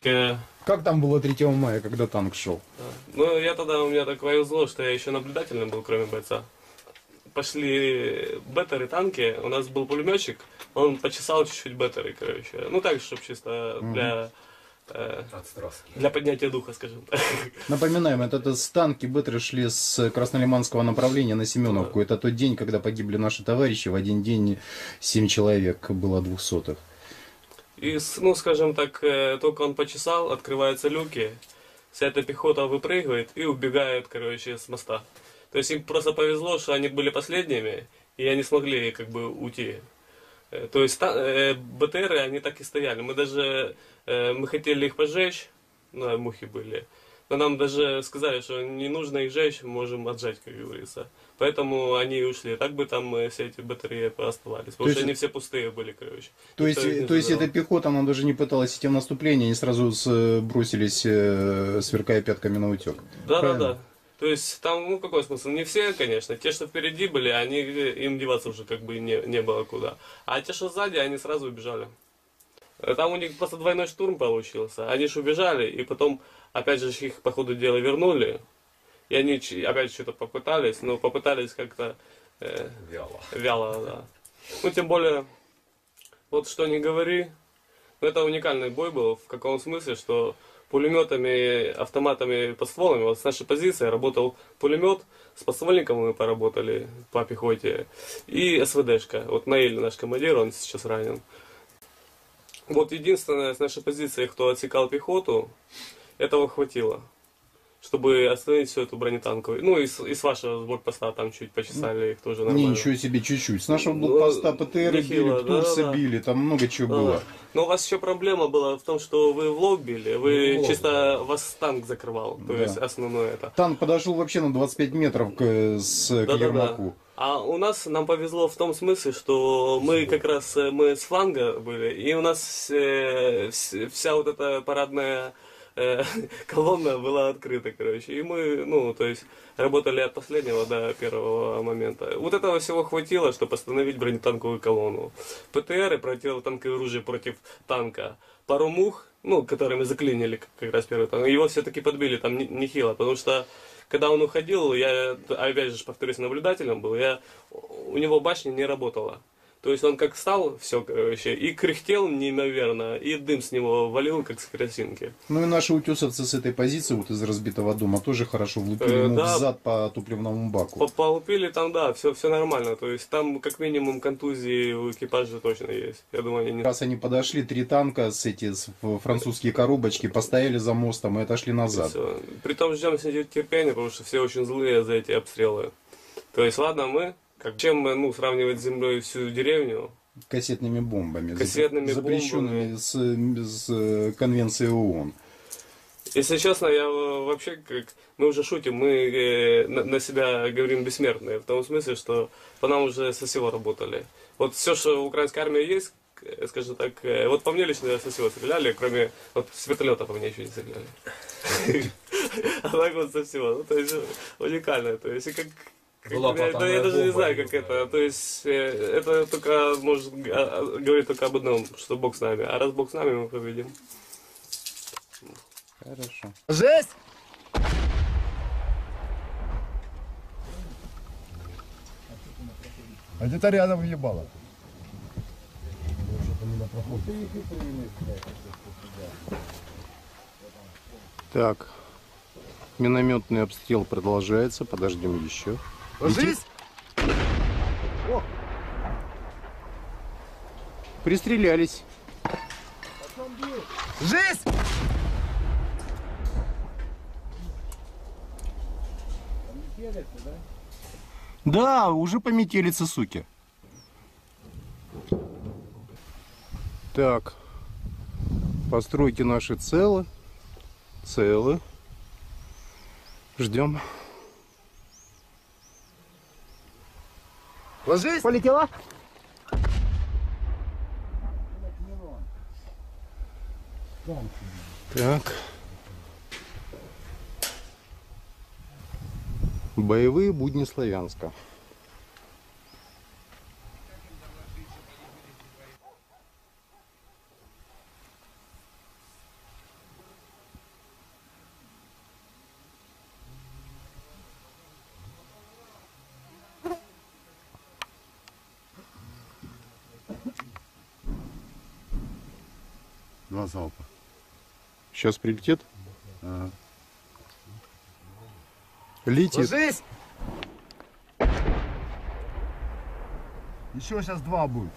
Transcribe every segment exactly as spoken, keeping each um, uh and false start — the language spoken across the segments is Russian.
Э, Как там было третьего мая, когда танк шел? Ну, я тогда, у меня так повезло, что я еще наблюдательным был, кроме бойца. Пошли беттеры, танки, у нас был пулеметчик, он почесал чуть-чуть беттеры, короче. Ну так, чтобы чисто для, э, для поднятия духа, скажем так. Напоминаем, это, это с танки беттеры шли с Краснолиманского направления на Семеновку. Это тот день, когда погибли наши товарищи. В один день семь человек было двухсотых. И, ну, скажем так, только он почесал, открываются люки, вся эта пехота выпрыгивает и убегает, короче, с моста. То есть им просто повезло, что они были последними, и они смогли, как бы, уйти. То есть БТРы, они так и стояли. Мы даже, мы хотели их поджечь, ну, мухи были. Но нам даже сказали, что не нужно их жечь, можем отжать, как говорится. Поэтому они и ушли. Так бы там все эти батареи оставались. Потому что они все пустые были, короче. То есть, то есть эта пехота, она даже не пыталась идти в наступление, они сразу бросились, сверкая пятками на утек. Да, да, да. То есть там, ну какой смысл? Не все, конечно. Те, что впереди были, они, им деваться уже как бы не, не было куда. А те, что сзади, они сразу убежали. Там у них просто двойной штурм получился. Они же убежали, и потом, опять же, их по ходу дела вернули. И они опять что-то попытались, но попытались как-то э, вяло. Вяло, да. Ну, тем более, вот что не говори, это уникальный бой был. В каком смысле, что пулеметами, автоматами, подстволами, вот с нашей позиции работал пулемет, с подствольником мы поработали по пехоте, и СВДшка. Вот Наиль, наш командир, он сейчас ранен. Вот единственное с нашей позиции, кто отсекал пехоту, этого хватило, чтобы остановить всю эту бронетанковую. Ну и с, и с вашего блокпоста там чуть почесали их тоже нормально. Ничего себе, чуть-чуть. С нашего блокпоста ПТР били, Турсы да, били, там много чего да. было. Но у вас еще проблема была в том, что вы в лоб били, вы в чисто да. вас танк закрывал, то да. есть основное это. Танк подошел вообще на двадцать пять метров к, с, да, к Ермаку. Да, да. А у нас, нам повезло в том смысле, что мы как раз, мы с фланга были, и у нас э, вся вот эта парадная э, колонна была открыта, короче. И мы, ну, то есть, работали от последнего до первого момента. Вот этого всего хватило, чтобы остановить бронетанковую колонну. ПТРы, противотанковое оружие против танка. Пару мух, ну, которыми заклинили как раз первый танк, его все-таки подбили там нехило, потому что когда он уходил, я, опять же, повторюсь, наблюдателем был, я, у него башня не работала. То есть он как встал, все, короче, и кряхтел неимоверно, и дым с него валил, как с керосинки. Ну и наши утесовцы с этой позиции, вот из разбитого дома, тоже хорошо влупили э, ему да, взад по топливному баку. Полупили там, да, все, все нормально. То есть там как минимум контузии у экипажа точно есть. Я думаю, они не... Раз они подошли, три танка с эти с французские коробочки, постояли за мостом и отошли назад. Все. Притом ждем терпения, потому что все очень злые за эти обстрелы. То есть ладно, мы... Как, чем ну, сравнивать с землей всю деревню? Кассетными бомбами. Кассетными запрещенными бомбами. С, с конвенцией ООН. Если честно, я вообще, как мы уже шутим, мы на, на себя говорим бессмертные. В том смысле, что по нам уже со всего работали. Вот все, что в украинской армии есть, скажем так, вот по мне лично со всего стреляли, кроме вот с вертолета по мне еще не стреляли. А так вот со всего. Ну, то есть уникально. То есть как... Была я, да, я даже не знаю, как да. это. То есть, это только может говорить только об одном, что Бог с нами. А раз Бог с нами, мы победим. Хорошо. Жесть! А где-то рядом въебало. Так. Минометный обстрел продолжается. Подождем еще. Ложись! Пристрелялись. Жизнь! Да, уже пометелятся, суки. Так. Постройки наши целы. Целы. Ждем. Ложись! Полетела? Так. Боевые будни Славянска. два залпа. Сейчас прилетит? Ага. Летит. Ложись! Еще сейчас два будет.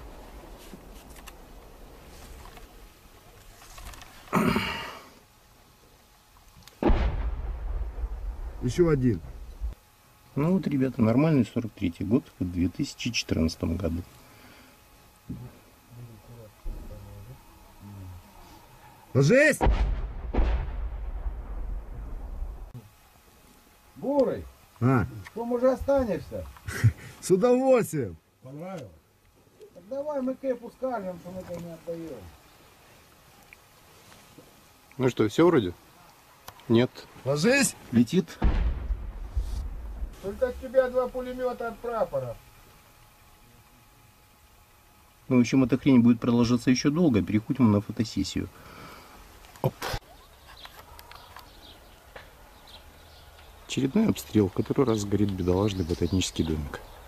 Еще один. Ну вот, ребята, нормальный сорок третий год в две тысячи четырнадцатом году. Ложись! Бурый, А, потом уже останешься. с удовольствием. Понравилось? Так давай мы кепу скажем, что мы это не отдаем. Ну что, все вроде? Нет. Ложись! Летит. Только от тебя два пулемета от прапора. Ну, в общем, эта хрень будет продолжаться еще долго. Переходим на фотосессию. Оп. Очередной обстрел, в который раз горит бедолажный ботанический домик.